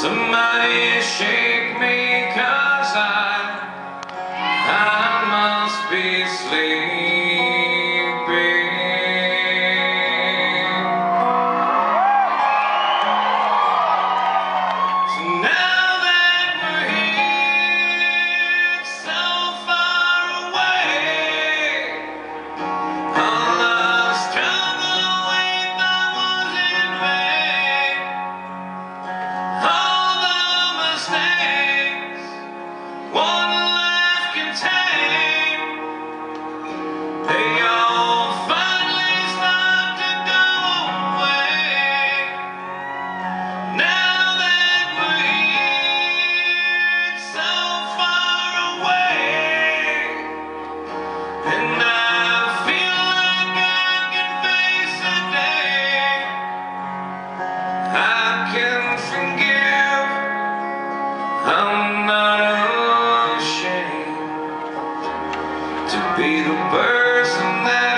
Somebody shake me, 'cause I must be sleeping. So now that we're here, so far away, all the struggle we thought was in vain, all the mistakes one life can take, they all finally start to go away. Now that we're here, so far away, and I feel like I can face the day, I can forgive, I'm not ashamed to be the person that